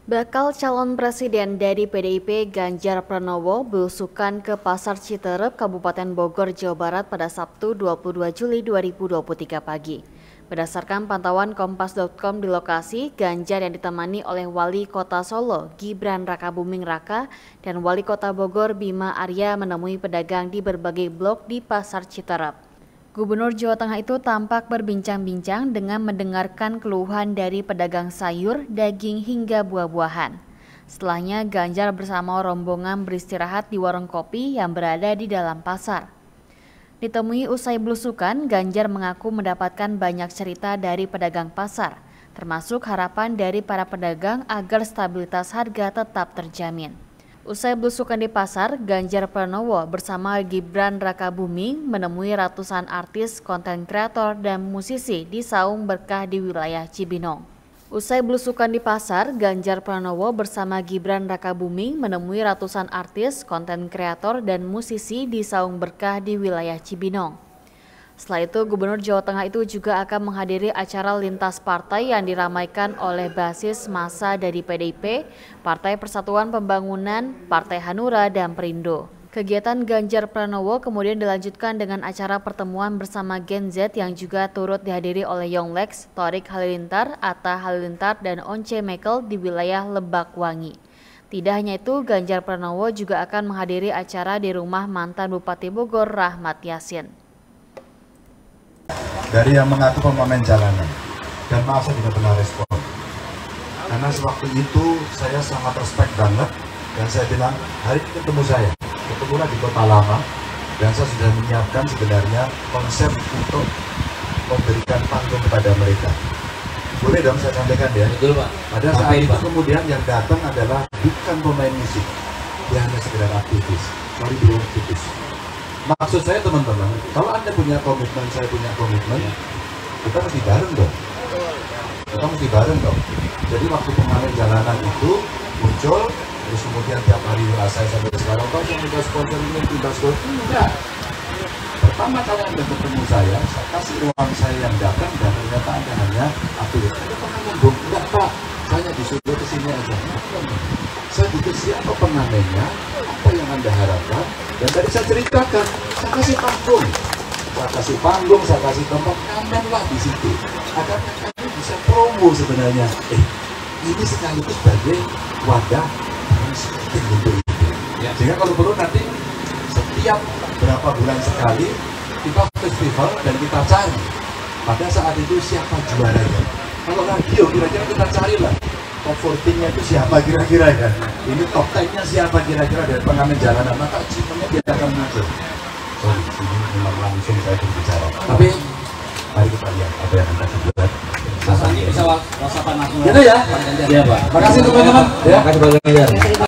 Bakal calon presiden dari PDIP Ganjar Pranowo belusukan ke Pasar Citerep, Kabupaten Bogor, Jawa Barat pada Sabtu 22 Juli 2023 pagi. Berdasarkan pantauan Kompas.com di lokasi, Ganjar yang ditemani oleh Wali Kota Solo, Gibran Rakabuming Raka, dan Wali Kota Bogor, Bima Arya menemui pedagang di berbagai blok di Pasar Citerep. Gubernur Jawa Tengah itu tampak berbincang-bincang dengan mendengarkan keluhan dari pedagang sayur, daging, hingga buah-buahan. Setelahnya, Ganjar bersama rombongan beristirahat di warung kopi yang berada di dalam pasar. Ditemui usai belusukan, Ganjar mengaku mendapatkan banyak cerita dari pedagang pasar, termasuk harapan dari para pedagang agar stabilitas harga tetap terjamin. Usai belusukan di pasar, Ganjar Pranowo bersama Gibran Rakabuming menemui ratusan artis, konten kreator, dan musisi di Saung Berkah di wilayah Cibinong. Usai belusukan di pasar, Ganjar Pranowo bersama Gibran Rakabuming menemui ratusan artis, konten kreator, dan musisi di Saung Berkah di wilayah Cibinong. Setelah itu, Gubernur Jawa Tengah itu juga akan menghadiri acara lintas partai yang diramaikan oleh basis massa dari PDIP, Partai Persatuan Pembangunan, Partai Hanura, dan Perindo. Kegiatan Ganjar Pranowo kemudian dilanjutkan dengan acara pertemuan bersama Gen Z yang juga turut dihadiri oleh Yonglex, Thorik Halilintar, Atta Halilintar, dan Once Mekel di wilayah Lebak Wangi. Tidak hanya itu, Ganjar Pranowo juga akan menghadiri acara di rumah mantan Bupati Bogor, Rahmat Yassin. Dari yang mengaku pemain jalanan, dan maaf saya tidak pernah respon karena sewaktu itu saya sangat respect banget dan saya bilang hari ini ketemulah di Kota Lama dan saya sudah menyiapkan sebenarnya konsep untuk memberikan panggung kepada mereka. Boleh dong saya sampaikan ya? Betul Pak. Pada saat itu kemudian yang datang adalah bukan pemain musik, dia hanya sekedar aktivis. Sorry belum aktivis. Maksud saya teman-teman, kalau Anda punya komitmen, saya punya komitmen, kita mesti bareng dong. Jadi waktu pengamen jalanan itu muncul, terus kemudian tiap hari saya sampai sekarang, Pak yang minta sponsor ini, minta sponsor, enggak. Pertama kali Anda ketemu saya kasih ruang saya yang datang dan ternyata Anda hanya aktivis. Anda pengamen dong? Enggak Pak, saya disuruh ke sini aja. Saya butuh siapa pengamennya, apa yang Anda harapkan, dan tadi saya ceritakan, saya kasih panggung, saya kasih tempat, kamenlah di situ. Agar kami bisa promo sebenarnya. Ini sekaligus sebagai wadah marketing untuk itu. Ya. Sehingga kalau perlu nanti setiap berapa bulan sekali kita festival dan kita cari pada saat itu siapa juaranya. Kalau radio kira-kira kita carilah top 14-nya itu siapa kira-kira ya. Ini top 10-nya siapa kira-kira dari pengamen jalanan, maka achievementnya dia akan muncul. Sorry, ini memang langsung saya berbicara. Tapi mari kita lihat apa yang akan kita buat. Mas Andi bisa whatsappan langsung. Gitu ya? Iya Pak. Makasih teman-teman. Terima kasih Pak Ganjar.